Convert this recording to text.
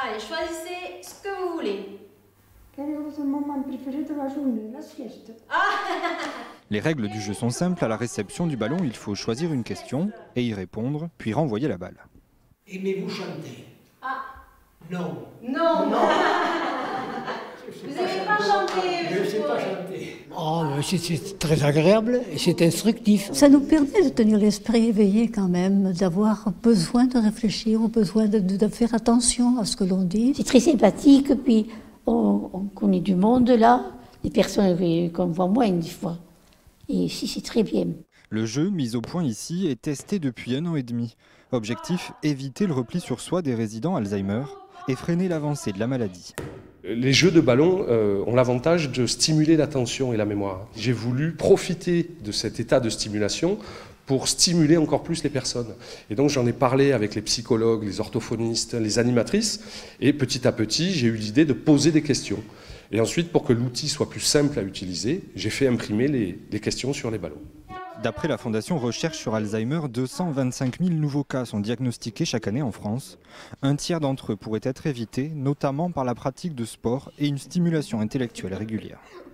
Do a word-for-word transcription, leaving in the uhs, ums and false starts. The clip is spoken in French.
Allez, choisissez ce que vous voulez. Quel est votre moment préféré de la journée? La sieste. Les règles du jeu sont simples. À la réception du ballon, il faut choisir une question et y répondre, puis renvoyer la balle. Aimez-vous chanter? Ah. Non. Non. Non. Vous n'aimez pas chanter? Je ne sais pas chanter. Oh, c'est très agréable et c'est instructif. Ça nous permet de tenir l'esprit éveillé quand même, d'avoir besoin de réfléchir, ou besoin de, de, de faire attention à ce que l'on dit. C'est très sympathique, puis on, on connaît du monde là, des personnes qu'on voit moins des fois. Et ici, c'est très bien. Le jeu, mis au point ici, est testé depuis un an et demi. Objectif, éviter le repli sur soi des résidents Alzheimer et freiner l'avancée de la maladie. Les jeux de ballon euh, ont l'avantage de stimuler l'attention et la mémoire. J'ai voulu profiter de cet état de stimulation pour stimuler encore plus les personnes. Et donc j'en ai parlé avec les psychologues, les orthophonistes, les animatrices, et petit à petit j'ai eu l'idée de poser des questions. Et ensuite, pour que l'outil soit plus simple à utiliser, j'ai fait imprimer les, les questions sur les ballons. D'après la Fondation Recherche sur Alzheimer, deux cent vingt-cinq mille nouveaux cas sont diagnostiqués chaque année en France. Un tiers d'entre eux pourraient être évités, notamment par la pratique de sport et une stimulation intellectuelle régulière.